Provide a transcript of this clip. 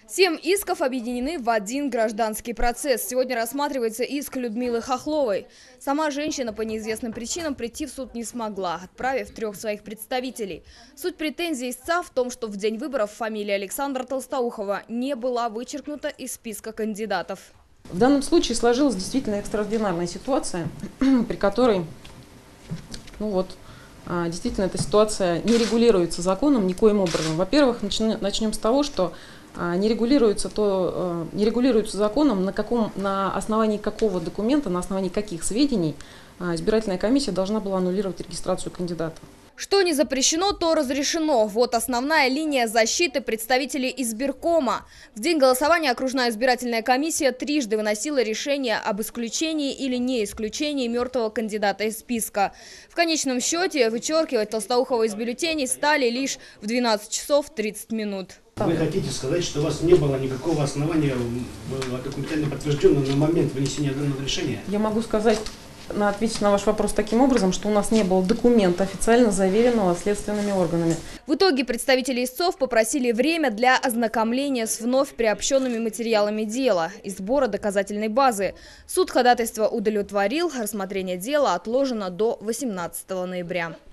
7 исков объединены в один гражданский процесс. Сегодня рассматривается иск Людмилы Хохловой. Сама женщина по неизвестным причинам прийти в суд не смогла, отправив 3 своих представителей. Суть претензий истца в том, что в день выборов фамилия Александра Толстоухова не была вычеркнута из списка кандидатов. В данном случае сложилась действительно экстраординарная ситуация, при которой, действительно эта ситуация не регулируется законом никоим образом. Во-первых, начнем с того, что не регулируется законом, на основании какого документа, на основании каких сведений избирательная комиссия должна была аннулировать регистрацию кандидата. Что не запрещено, то разрешено. Вот основная линия защиты представителей избиркома. В день голосования окружная избирательная комиссия трижды выносила решение об исключении или не исключении мертвого кандидата из списка. В конечном счете вычеркивать Толстоухова из бюллетеней стали лишь в 12 часов 30 минут. Вы хотите сказать, что у вас не было никакого основания документально подтвержденного на момент вынесения данного решения? Я могу ответить на ваш вопрос таким образом, что у нас не было документа, официально заверенного следственными органами. В итоге представители истцов попросили время для ознакомления с вновь приобщенными материалами дела и сбора доказательной базы. Суд ходатайство удовлетворил, рассмотрение дела отложено до 18 ноября.